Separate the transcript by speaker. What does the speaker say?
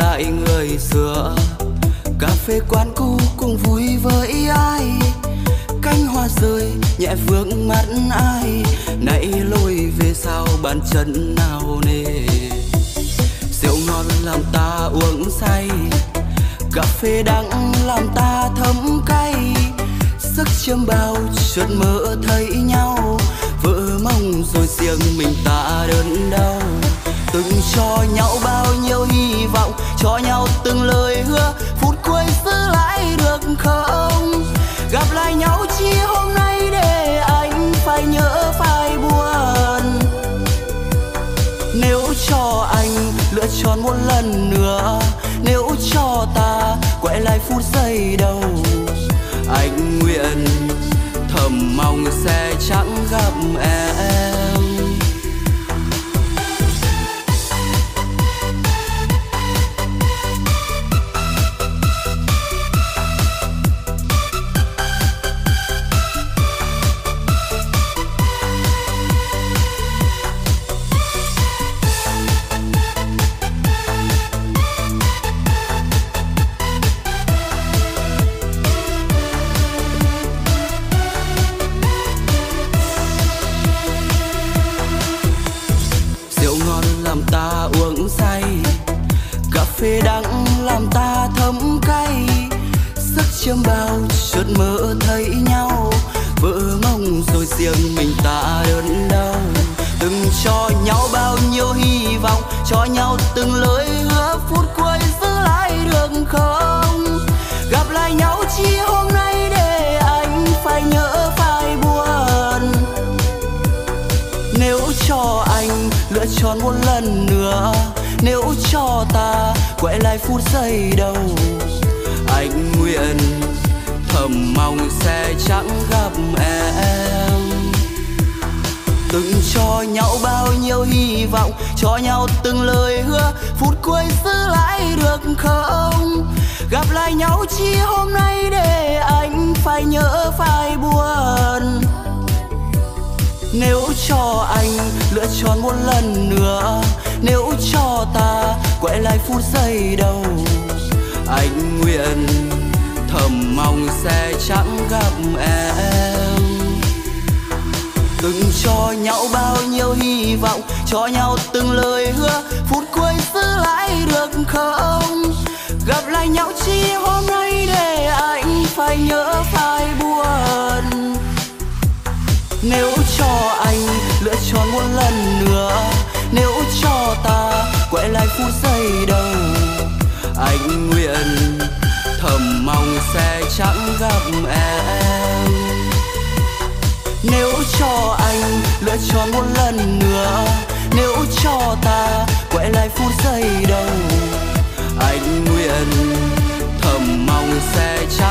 Speaker 1: lại người xưa. Cà phê quán cũ cùng vui với ai, cánh hoa rơi nhẹ vương mắt ai. Nãy lối về sau bàn chân nào nề, rượu ngon làm ta uống say, cà phê đắng làm ta thấm cay. Giấc chiêm bao chợt mơ thấy nhau, vỡ mong rồi riêng mình ta đớn đau. Từng cho nhau bao nhiêu hy vọng, cho nhau từng lời hứa, phút cuối giữ lại được không? Gặp lại nhau chỉ hôm nay để anh phải nhớ phải buồn. Nếu cho anh lựa chọn một lần nữa, nếu cho ta quay lại phút giây đầu, anh nguyện thầm mong sẽ chẳng gặp em. Phê đắng làm ta thấm cay, giấc chiêm bao chợt mơ thấy nhau, vỡ mong rồi riêng mình ta đớn đau. Từng cho nhau bao nhiêu hy vọng, cho nhau từng lời hứa, phút cuối giữ lại được không? Gặp lại nhau chỉ hôm nay để anh phải nhớ phải buồn. Nếu cho anh lựa chọn một lần nữa, nếu cho ta quay lại phút giây đầu, anh nguyện thầm mong sẽ chẳng gặp em. Từng cho nhau bao nhiêu hy vọng, cho nhau từng lời hứa, phút cuối giữ lại được không? Gặp lại nhau chỉ hôm nay để anh phải nhớ phải buồn. Nếu cho anh lựa chọn một lần nữa, nếu cho ta quay lại phút giây đầu, anh nguyện thầm mong sẽ chẳng gặp em. Từng cho nhau bao nhiêu hy vọng, cho nhau từng lời hứa, phút cuối giữ lại được không? Gặp lại nhau chỉ hôm nay để anh phải nhớ phải buồn. Nếu cho anh lựa chọn một lần nữa, nếu cho ta quay lại phút giây đầu, anh nguyện thầm mong sẽ chẳng gặp em. Nếu cho anh lựa chọn một lần nữa, nếu cho ta quay lại phút giây đầu, anh nguyện thầm mong sẽ chẳng